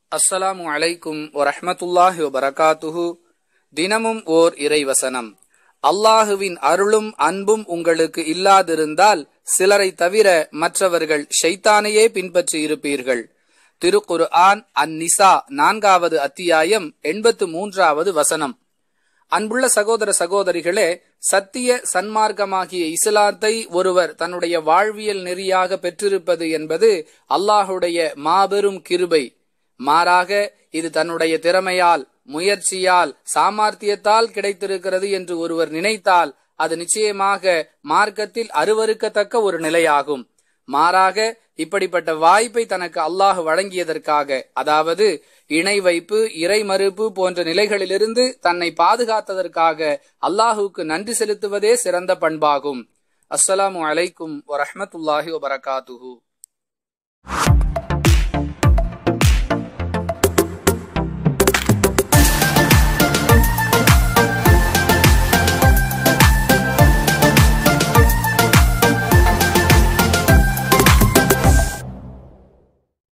அஸ்ஸலாமு அலைக்கும் வரஹ்மத்துல்லாஹி வபரகாத்துஹு. தினமும் ஓர் இறைவசனம். அல்லாஹுவின் அருளும் அன்பும் உங்களுக்கு இல்லாதிருந்தால் சிலரை தவிர மற்றவர்கள் ஷைத்தானையே பின்பற்றி இருப்பீர்கள். திருக்குர்ஆன் அன்-நிசா 4வது அத்தியாயம் 83வது வசனம். அன்புள்ள சகோதர சகோதரிகளே, சத்திய சன்மார்க்கமாகிய இஸ்லாத்தை ஒருவர் தன்னுடைய வாழ்வியல் நெறியாக பெற்றிருப்பது என்பது அல்லாஹுடைய மாபெரும் கிருபை. மாறாக இது தன்னுடைய திறமையால், முயற்சியால், சாமர்த்தியத்தால் கிடைத்திருக்கிறது என்று ஒருவர் நினைத்தால் அது நிச்சயமாக மார்க்கத்தில் அருவருக்கத்தக்க ஒரு நிலையாகும். மாறாக இப்படிப்பட்ட வாய்ப்பை தனக்கு அல்லாஹ் வழங்கியதற்காக, அதாவது இணை வைப்பு, இறை மறுப்பு போன்ற நிலைகளிலிருந்து தன்னை பாதுகாத்ததற்காக அல்லாஹுக்கு நன்றி செலுத்துவதே சிறந்த பண்பாகும். அஸ்ஸலாமு அலைக்கும் வரஹ்மத்துல்லாஹி வபரகாத்துஹு.